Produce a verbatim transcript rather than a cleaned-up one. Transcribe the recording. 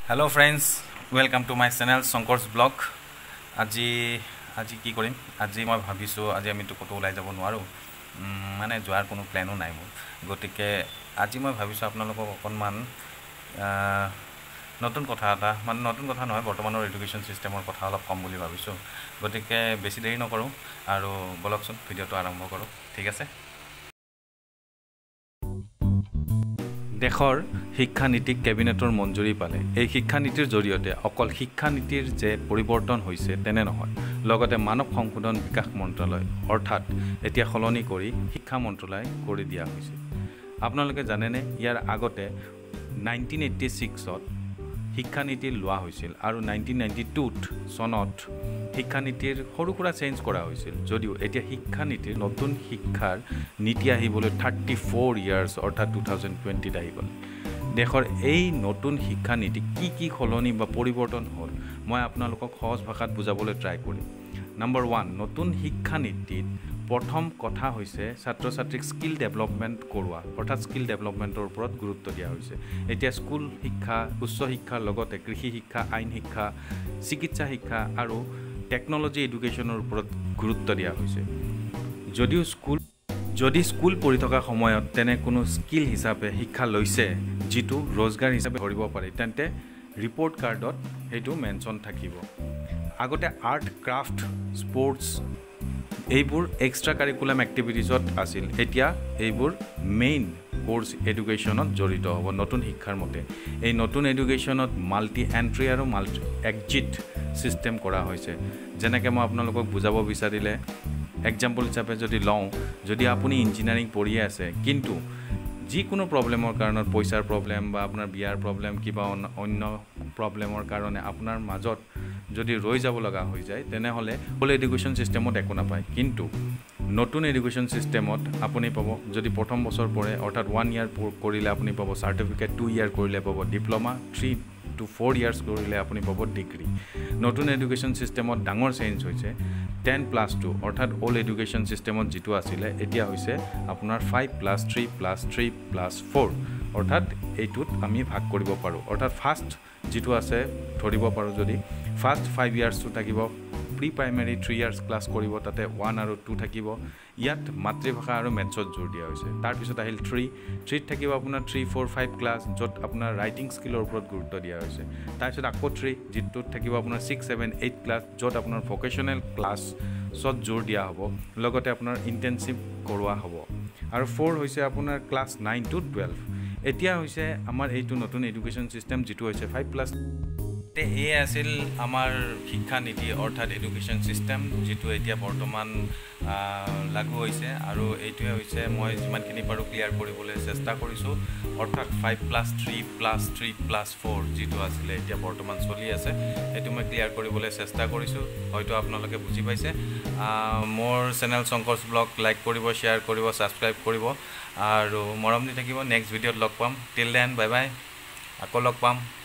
Hello friends, welcome to my channel Sankor's Blog. আজি আজি কি কৰিম আজি মই ভাবিছো আজি আমি তো কত ওলাই যাব নোৱাৰো মানে যোৱাৰ কোনো প্ল্যানো নাই মোৰ গতিকে আজি মই ভাবিছো আপোনালোকক অকনমান নতুন কথা এটা মানে নতুন কথা নহয় বৰ্তমানৰ এডুকেশন সিস্টেমৰ কথা অলপ কম বুলি ভাবিছো গতিকে বেছি দেৰি নকৰো আৰু বলকচোন ভিডিওটো আৰম্ভ কৰো ঠিক আছে দেশৰ শিক্ষা নীতি কেবিনেটৰ মঞ্জুৰি পালে এই শিক্ষা নীতিৰ জৰিয়তে অকল শিক্ষা নীতিৰ যে পৰিৱৰ্তন হৈছে তেনে নহয় লগতে মানৱ সংশোধন বিকাশ মন্ত্ৰালয় অৰ্থাৎ এতিয়া খলনি কৰি শিক্ষা মন্ত্ৰালয় কৰি দিয়া হৈছে আপোনালোকে জানেনে ইয়াৰ আগতে nineteen eighty-six ত শিক্ষা নীতি লোৱা হৈছিল আৰু nineteen ninety-two চনত শিক্ষা নীতিৰ সৰুকুৰা চেঞ্জ কৰা হৈছিল যদিও এতিয়া শিক্ষা নীতিৰ নতুন শিক্ষাৰ নীতি আহিবলৈ thirty-four ইয়াৰ্স অৰ্থাৎ twenty twenty আহি গল দেশৰ এই নতুন শিক্ষা নীতি কি কি খলনি বা পৰিৱৰ্তন হ'ল মই আপোনালোকক সহজ ভাষাত বুজাবলৈ ট্ৰাই কৰিম নম্বৰ one নতুন শিক্ষা নীতিত প্ৰথম কথা হৈছে ছাত্ৰ ছাত্ৰীক স্কিল ডেভেলপমেন্ট কৰোৱা অৰ্থাৎ স্কিল ডেভেলপমেন্টৰ ওপৰত গুৰুত্ব দিয়া হৈছে এতিয়া স্কুল শিক্ষা উচ্চ শিক্ষাৰ লগতে কৃষি শিক্ষা আইন শিক্ষা চিকিৎসা শিক্ষা আৰু টেকনলজি এডুকেশনৰ ওপৰত গুৰুত্ব দিয়া হৈছে যদিও স্কুল যদি স্কুল পঢ়ি থকা সময়ত তেনে কোনো স্কিল হিচাপে শিক্ষা লৈছে যেটো रोजगार হিচাপে কৰিব পাৰি তেন্তে ৰিপৰ্ট কাৰ্ডত হেতু মেনশন থাকিব আগতে আৰ্ট ক্ৰাফট স্পৰ্টস এইবোৰ এক্সট্ৰা কাৰিকুলাম এক্টিভিটিজত আছিল এতিয়া এইবোৰ মেইন কোৰ্স এডুকেশনত জড়িত হ'ব নতুন শিক্ষাৰ মতে এই নতুন এডুকেশনত মাল্টি এন্ট্ৰি আৰু মাল্টি এক্সিট সিস্টেম কৰা হৈছে যেনেকৈ মই আপোনালোকক বুজাব বিচাৰিলে এক্সাম্পল হিচাপে যদি লওঁ যদি আপুনি ইঞ্জিনিয়াৰিং পঢ়ি আছে কিন্তু যি কোনো প্ৰবলেমৰ কাৰণত পইচাৰ প্ৰবলেম বা আপোনাৰ বিয়াৰ প্ৰবলেম কিবা অন্য প্ৰবলেমৰ কাৰণে আপোনাৰ মাজত যদি ৰৈ যাব লগা হৈ যায় তেনে হলে ফুল এডুকেশন সিস্টেমত একো নাপায় কিন্তু নতুন এডুকেশন সিস্টেমত আপুনি পাব যদি প্ৰথম বছৰ পৰে অৰ্থাৎ one ইয়াৰ কৰিলে আপুনি পাব সাৰ্টিফিকেট two ইয়াৰ কৰিলে পাব diploma three to four years কৰিলে আপুনি পাব ডিগ্ৰী নতুন এডুকেশন সিস্টেমত ডাঙৰ চেঞ্জ হৈছে ten plus two অৰ্থাৎ অল এডুকেশন সিস্টেমত যেটো আছিল এতিয়া হৈছে আপোনাৰ five plus three plus three plus four অৰ্থাৎ এইটোত আমি ভাগ কৰিব পাৰো অৰ্থাৎ ফাৰ্স্ট যেটো আছে ধৰিব পাৰো যদি ফাৰ্স্ট five ইয়াৰ্স টু থাকিব pre primary three years class কৰিব তাতে one আৰু two থাকিব ইয়াত মাতৃভাষা আৰু মেথছত জোৰ দিয়া হৈছে তাৰ পিছত আহিল three three থাকিব আপোনাৰ three four five ক্লাস যত আপোনাৰ ৰাইটিং স্কিলৰ ওপৰত গুৰুত্ব দিয়া হৈছে তাৰ পিছত আকৌ three যেটো থাকিব আপোনাৰ six seven eight ক্লাস যত আপোনাৰ ভোকেশনাল ক্লাস সত জোৰ দিয়া হ'ব লগতে আপোনাৰ ইন্টেনসিভ কৰোৱা হ'ব আৰু four হৈছে আপোনাৰ ক্লাস nine to twelve এতিয়া হৈছে আমাৰ এইটো নতুন এডুকেশন সিস্টেম যেটো হৈছে five plus তে এই আছিল আমাৰ শিক্ষা নীতি অৰ্থাৎ এডুকেশন সিস্টেম যেটো এতিয়া বৰ্তমান লাগু হৈছে আৰু এইটোৱে হৈছে মই যিমানখিনি পাৰো ক্লিয়াৰ কৰিবলৈ চেষ্টা কৰিছো অৰ্থাৎ five plus three plus three plus four যেটো আছিল এতিয়া বৰ্তমান চলি আছে এটো মই ক্লিয়াৰ কৰিবলৈ চেষ্টা কৰিছো হয়তো আপোনালোকে বুজি পাইছে মোৰ চেনেল সংকৰ্ষ ব্লগ লাইক কৰিব শেয়াৰ কৰিব সাবস্ক্ৰাইব কৰিব আৰু মৰম দি থাকিব নেক্সট ভিডিঅত লগ পাম টিল দেন বাই বাই আকৌ লগ পাম